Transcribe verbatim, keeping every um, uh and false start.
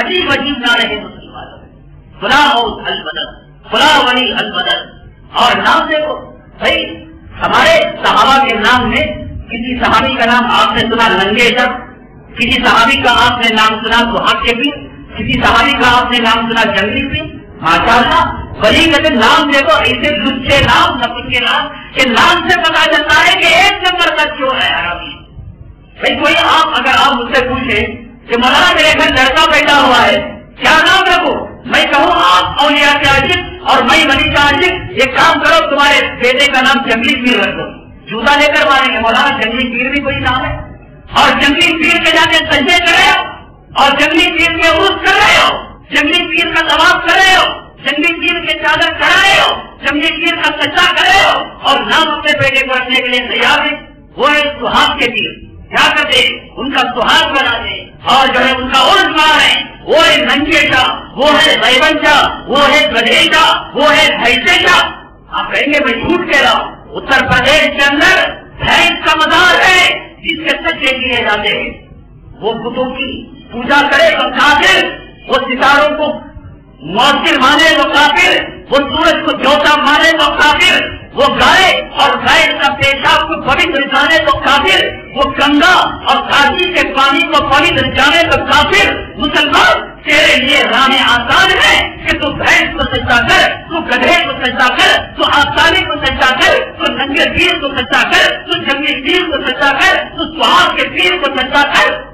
عجیب عجیب نہ رہے مسلمانوں، فلاں غوث البدر، فلاں ولی البدر، اور نام دیکھو بھائی ہمارے صحابہ کے نام میں کسی صحابی کا نام آپ نے سنا لنگے شخص، کسی صحابی کا آپ نے نام سنا سہاگ کے پیر، کسی صحابی کا آپ نے نام سنا جنگلی پیر؟ ماشاء اللہ ولی کہتے نام دیکھو ایسے لچے نام نفر کے نام کہ نام سے پتا چلتا ہے کہ ایک نمبر کا کیوں ہے حرامی۔ بھائی کوئی آپ اگر آپ مجھ سے پوچھے کہ مولانا میرے گھر لڑکا پیدا ہوا ہے کیا نام رکھو، میں کہوں آپ اولیاء کے عاشق اور میں ولی کا عاشق، ایک کام کرو تمہارے بیٹے کا نام جنگلی پیر رکھ دو، جوتا لے کر ماریں گے مولانا جنگلی پیر بھی کوئی نام ہے، اور جنگلی پیر کے جا کے سجدے کر رہے ہو اور جنگلی پیر کے عرس کر رہے ہو، جنگلی پیر کا طواف کر رہے ہو، جنگلی پیر کے چادر چڑھا رہے ہو، جنگلی پیر کا سجدہ کر رہے ہو اور نام اپنے بیٹے کو رکھنے کے لیے تیار ہے۔ وہ ہے سہاگ کے پیر، کیا کرتے ان کا سہاگ بناتے اور جو ہے ان کا عرس مارے، وہ ہے ننگے شاہ، وہ ہے ریون شاہ، وہ ہے گدھے شاہ، وہ ہے بھینسے شاہ۔ آپ کہیں گے میں جھوٹ کہہ رہا ہوں، اتر پردیش کے اندر بھینس کا مزار ہے جس کے سجدے کیے جاتے ہیں، وہ بتوں کی پوجا کرے تو کافر، وہ ستاروں کو مؤثر مانے تو کافر، وہ سورج کو جوتا مانے تو کافر، وہ گائے اور گائے کا پیشاب کو پوتر جانے تو کافر، وہ گنگا اور کاشی کے پانی کو پوتر جانے تو کافر۔ مسلمان تیرے لیے راہ آسان ہے کہ تو بھینس کو سجدہ کر، تو گدھے کو سجدہ کر، تو آسانی کو سجدہ کر، تو ننگے پیر کو سجدہ کر، تو جنگلی پیر کو سجدہ کر، تو سہاگ کے پیر کو سجدہ کر۔